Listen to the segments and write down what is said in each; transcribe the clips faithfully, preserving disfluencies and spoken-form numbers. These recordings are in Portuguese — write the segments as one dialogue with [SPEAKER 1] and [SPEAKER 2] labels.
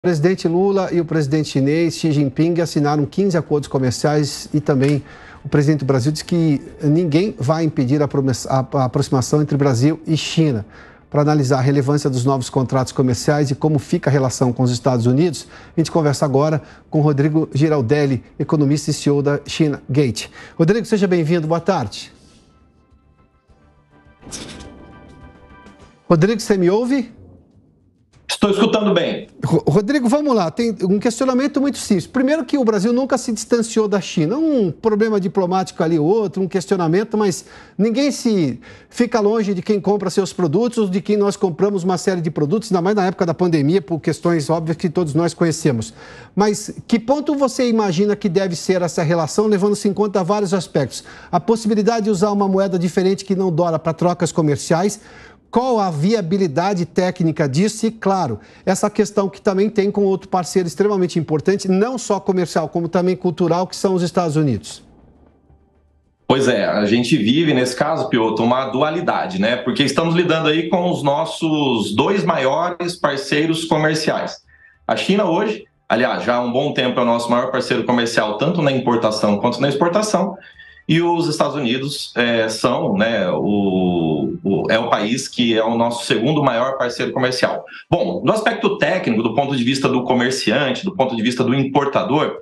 [SPEAKER 1] O presidente Lula e o presidente chinês Xi Jinping assinaram quinze acordos comerciais e também o presidente do Brasil disse que ninguém vai impedir a aproximação entre Brasil e China. Para analisar a relevância dos novos contratos comerciais e como fica a relação com os Estados Unidos, a gente conversa agora com Rodrigo Giraldelli, economista e C E O da China Gate. Rodrigo, seja bem-vindo, boa tarde. Rodrigo, você me ouve?
[SPEAKER 2] Estou escutando bem.
[SPEAKER 1] Rodrigo, vamos lá. Tem um questionamento muito simples. Primeiro que o Brasil nunca se distanciou da China. Um problema diplomático ali ou outro, um questionamento, mas ninguém se fica longe de quem compra seus produtos ou de quem nós compramos uma série de produtos, ainda mais na época da pandemia, por questões óbvias que todos nós conhecemos. Mas que ponto você imagina que deve ser essa relação, levando-se em conta vários aspectos? A possibilidade de usar uma moeda diferente que não o dólar para trocas comerciais. Qual a viabilidade técnica disso? E, claro, essa questão que também tem com outro parceiro extremamente importante, não só comercial, como também cultural, que são os Estados Unidos.
[SPEAKER 2] Pois é, a gente vive, nesse caso, Piotr, uma dualidade, né? Porque estamos lidando aí com os nossos dois maiores parceiros comerciais. A China hoje, aliás, já há um bom tempo é o nosso maior parceiro comercial, tanto na importação quanto na exportação. E os Estados Unidos é, são, né, o, o, é o país que é o nosso segundo maior parceiro comercial. Bom, do aspecto técnico, do ponto de vista do comerciante, do ponto de vista do importador,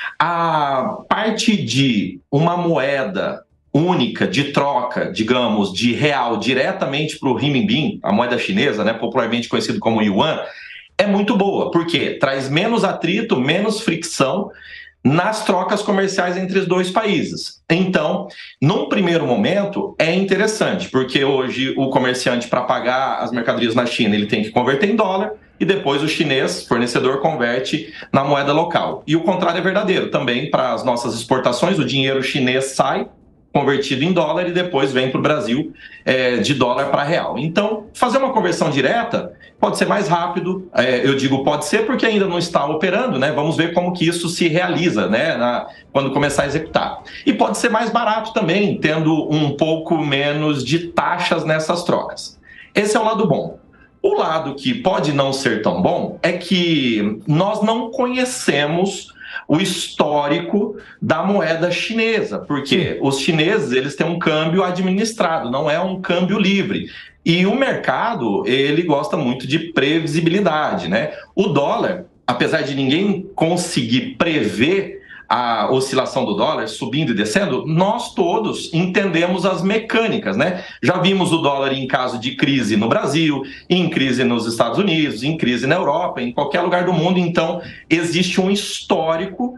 [SPEAKER 2] a parte de uma moeda única de troca, digamos, de real diretamente para o renminbi, a moeda chinesa, né, popularmente conhecido como yuan, é muito boa, porque traz menos atrito, menos fricção nas trocas comerciais entre os dois países. Então, num primeiro momento, é interessante, porque hoje o comerciante, para pagar as mercadorias na China, ele tem que converter em dólar e depois o chinês, fornecedor, converte na moeda local. E o contrário é verdadeiro também para as nossas exportações, o dinheiro chinês sai convertido em dólar e depois vem para o Brasil é, de dólar para real. Então, fazer uma conversão direta pode ser mais rápido, é, eu digo pode ser porque ainda não está operando, né? Vamos ver como que isso se realiza, né? Na, quando começar a executar. E pode ser mais barato também, tendo um pouco menos de taxas nessas trocas. Esse é o lado bom. O lado que pode não ser tão bom é que nós não conhecemos o histórico da moeda chinesa, porque os chineses eles têm um câmbio administrado, não é um câmbio livre. E o mercado, ele gosta muito de previsibilidade, né? O dólar, apesar de ninguém conseguir prever a oscilação do dólar subindo e descendo, nós todos entendemos as mecânicas, né? Já vimos o dólar em caso de crise no Brasil, em crise nos Estados Unidos, em crise na Europa, em qualquer lugar do mundo. Então, existe um histórico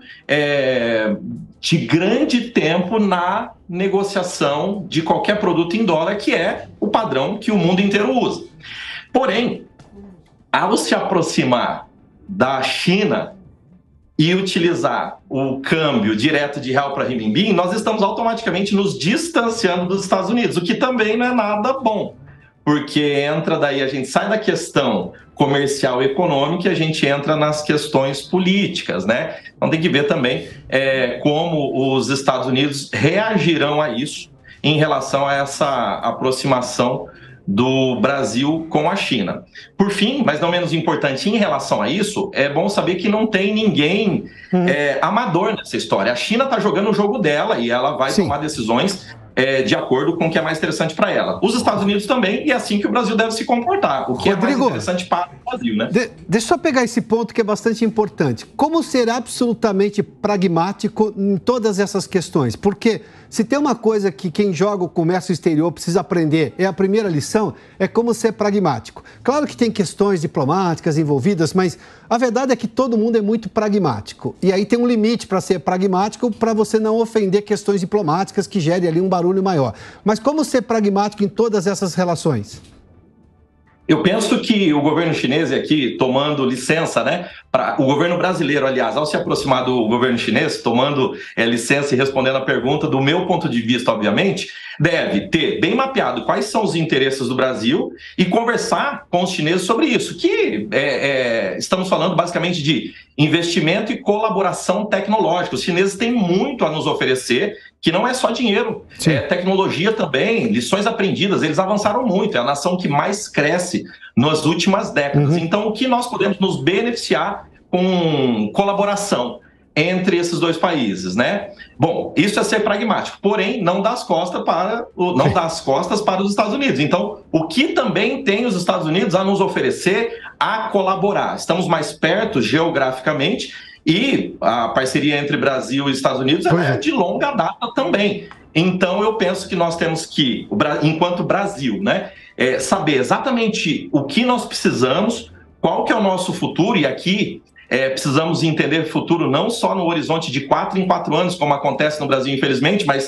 [SPEAKER 2] é, de grande tempo na negociação de qualquer produto em dólar, que é o padrão que o mundo inteiro usa. Porém, ao se aproximar da China e utilizar o câmbio direto de real para renminbi, nós estamos automaticamente nos distanciando dos Estados Unidos, o que também não é nada bom, porque entra daí, a gente sai da questão comercial e econômica e a gente entra nas questões políticas, né? Então tem que ver também é, como os Estados Unidos reagirão a isso em relação a essa aproximação do Brasil com a China. Por fim, mas não menos importante em relação a isso, é bom saber que não tem ninguém hum. é, amador nessa história. A China está jogando o jogo dela e ela vai Sim. tomar decisões é, de acordo com o que é mais interessante para ela. Os Estados Unidos também, e é assim que o Brasil deve se comportar, o que Rodrigo, é mais interessante para o Brasil, né?
[SPEAKER 1] De, deixa eu só pegar esse ponto que é bastante importante. Como ser absolutamente pragmático em todas essas questões? Porque se tem uma coisa que quem joga o comércio exterior precisa aprender, é a primeira lição, é como ser pragmático. Claro que tem questões diplomáticas envolvidas, mas a verdade é que todo mundo é muito pragmático. E aí tem um limite para ser pragmático, para você não ofender questões diplomáticas que gerem ali um barulho maior. Mas como ser pragmático em todas essas relações?
[SPEAKER 2] Eu penso que o governo chinês aqui, tomando licença, né, pra, o governo brasileiro, aliás, ao se aproximar do governo chinês, tomando é, licença e respondendo a pergunta, do meu ponto de vista, obviamente, deve ter bem mapeado quais são os interesses do Brasil e conversar com os chineses sobre isso, que é, é, estamos falando basicamente de investimento e colaboração tecnológica. Os chineses têm muito a nos oferecer, que não é só dinheiro, Sim. é tecnologia também, lições aprendidas. Eles avançaram muito, é a nação que mais cresce nas últimas décadas. Uhum. Então, o que nós podemos nos beneficiar com colaboração entre esses dois países, né? Bom, isso é ser pragmático, porém não dá as costas para, não dá as costas para os Estados Unidos. Então, o que também tem os Estados Unidos a nos oferecer a colaborar? Estamos mais perto geograficamente e a parceria entre Brasil e Estados Unidos é de longa data também. Então, eu penso que nós temos que, enquanto Brasil, né, é, saber exatamente o que nós precisamos, qual que é o nosso futuro, e aqui é, precisamos entender futuro não só no horizonte de quatro em quatro anos, como acontece no Brasil, infelizmente, mas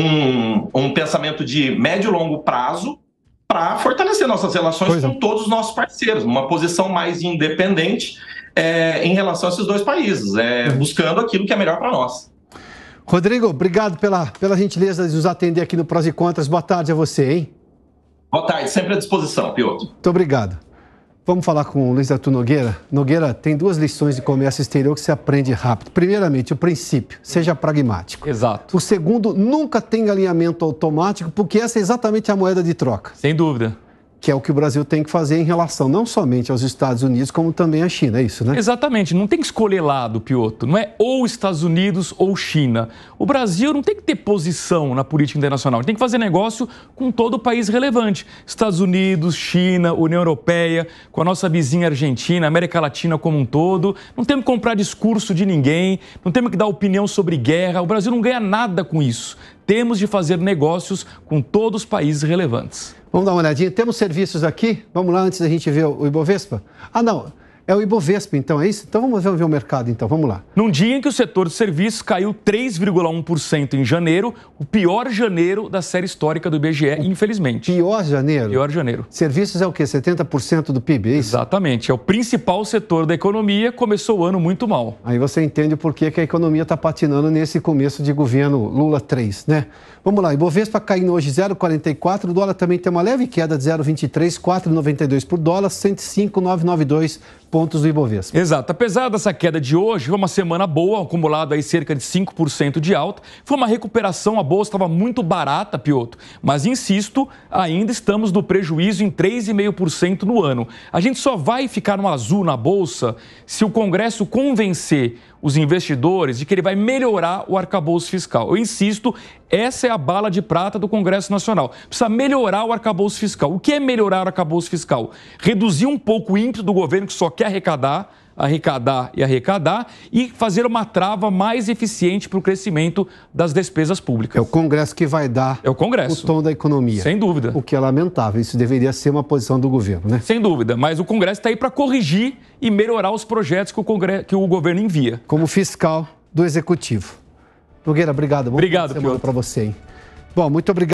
[SPEAKER 2] um, um pensamento de médio e longo prazo para fortalecer nossas relações pois com é. todos os nossos parceiros, numa posição mais independente é, em relação a esses dois países, é, buscando aquilo que é melhor para nós.
[SPEAKER 1] Rodrigo, obrigado pela, pela gentileza de nos atender aqui no Prós e Contras. Boa tarde a você, hein?
[SPEAKER 2] Boa tarde, sempre à disposição, Piotr.
[SPEAKER 1] Muito obrigado. Vamos falar com o Luiz Arthur Nogueira. Nogueira, tem duas lições de comércio exterior que você aprende rápido. Primeiramente, o princípio, seja pragmático.
[SPEAKER 3] Exato.
[SPEAKER 1] O segundo, nunca tem alinhamento automático, porque essa é exatamente a moeda de troca.
[SPEAKER 3] Sem dúvida.
[SPEAKER 1] Que é o que o Brasil tem que fazer em relação não somente aos Estados Unidos, como também à China, é isso, né?
[SPEAKER 3] Exatamente, não tem que escolher lado, Piotr, não é ou Estados Unidos ou China. O Brasil não tem que ter posição na política internacional, tem que fazer negócio com todo o país relevante. Estados Unidos, China, União Europeia, com a nossa vizinha Argentina, América Latina como um todo. Não temos que comprar discurso de ninguém, não temos que dar opinião sobre guerra, o Brasil não ganha nada com isso. Temos de fazer negócios com todos os países relevantes.
[SPEAKER 1] Vamos dar uma olhadinha. Temos serviços aqui? Vamos lá antes da gente ver o Ibovespa? Ah, não. É o Ibovespa, então, é isso? Então vamos ver o mercado, então. Vamos lá.
[SPEAKER 3] Num dia em que o setor de serviços caiu três vírgula um por cento em janeiro, o pior janeiro da série histórica do I B G E, infelizmente.
[SPEAKER 1] Pior janeiro?
[SPEAKER 3] Pior janeiro.
[SPEAKER 1] Serviços é o quê? setenta por cento do P I B, é isso?
[SPEAKER 3] Exatamente. É o principal setor da economia, começou o ano muito mal.
[SPEAKER 1] Aí você entende por que a economia está patinando nesse começo de governo Lula três, né? Vamos lá, Ibovespa caindo hoje zero vírgula quarenta e quatro, o dólar também tem uma leve queda de zero vírgula vinte e três, quatro vírgula noventa e dois por dólar, cento e cinco mil novecentos e noventa e dois pontos do Ibovespa.
[SPEAKER 3] Exato. Apesar dessa queda de hoje, foi uma semana boa, acumulado aí cerca de cinco por cento de alta. Foi uma recuperação, a bolsa estava muito barata, Piotr, mas insisto, ainda estamos no prejuízo em três vírgula cinco por cento no ano. A gente só vai ficar no azul na bolsa se o Congresso convencer os investidores de que ele vai melhorar o arcabouço fiscal. Eu insisto, essa é a bala de prata do Congresso Nacional. Precisa melhorar o arcabouço fiscal. O que é melhorar o arcabouço fiscal? Reduzir um pouco o ímpeto do governo que só quer arrecadar, arrecadar e arrecadar e fazer uma trava mais eficiente para o crescimento das despesas públicas.
[SPEAKER 1] É o Congresso que vai dar
[SPEAKER 3] é o, Congresso.
[SPEAKER 1] o tom da economia.
[SPEAKER 3] Sem dúvida.
[SPEAKER 1] O que é lamentável. Isso deveria ser uma posição do governo, né?
[SPEAKER 3] Sem dúvida. Mas o Congresso está aí para corrigir e melhorar os projetos que o, Congresso, que o governo envia.
[SPEAKER 1] Como fiscal do Executivo. Nogueira, obrigado. Bom
[SPEAKER 3] obrigado,
[SPEAKER 1] para você, hein? Bom, muito obrigado.